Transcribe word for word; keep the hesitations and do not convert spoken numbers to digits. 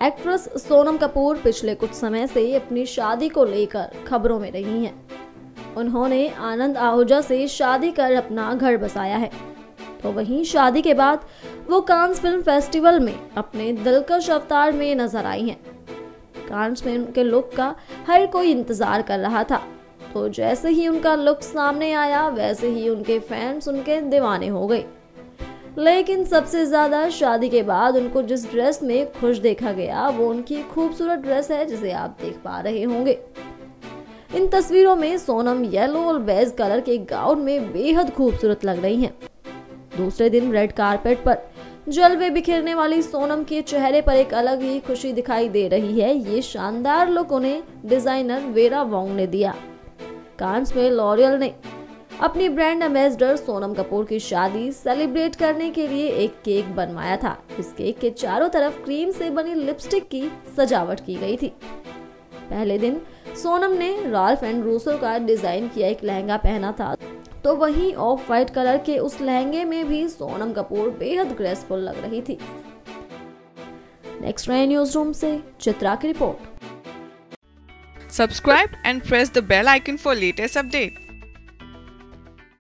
Actress Sonam Kapoor पिछले कुछ समय से अपनी शादी को लेकर खबरों में रही हैं। उन्होंने आनंद आहूजा से शादी कर अपना घर बसाया है। तो वहीं शादी के बाद वो कांस फिल्म फेस्टिवल में अपने दिलकश अवतार में नजर आई हैं। कांस में उनके लुक का हर कोई इंतजार कर रहा था। तो जैसे ही उनका लुक सामने आया वैसे ही उनके फैंस उनके दीवाने हो गए। लेकिन सबसे ज्यादा शादी के बाद उनको जिस ड्रेस में खुश देखा गया वो उनकी खूबसूरत ड्रेस है, जिसे आप देख पा रहे होंगे। इन तस्वीरों में सोनम येलो और बेज कलर के गाउन में बेहद खूबसूरत लग रही हैं। दूसरे दिन रेड कारपेट पर जलवे बिखेरने वाली सोनम के चेहरे पर एक अलग ही खुशी दिखाई दे रही है। ये शानदार लुक उन्हें डिजाइनर वेरा वोंग ने दिया। कांस में लॉरियल ने अपनी ब्रांड एम्बेसडर सोनम कपूर की शादी सेलिब्रेट करने के लिए एक केक बनवाया था। इस केक के चारों तरफ क्रीम से बनी लिपस्टिक की सजावट की गई थी। पहले दिन सोनम ने राल्फ एंड रूसो का डिजाइन किया एक लहंगा पहना था, तो वहीं ऑफ वाइट कलर के उस लहंगे में भी सोनम कपूर बेहद ग्रेसफुल लग रही थी। नेक्स्ट नाइन न्यूज रूम से चित्रा की report. Subscribe and press the bell icon for latest update.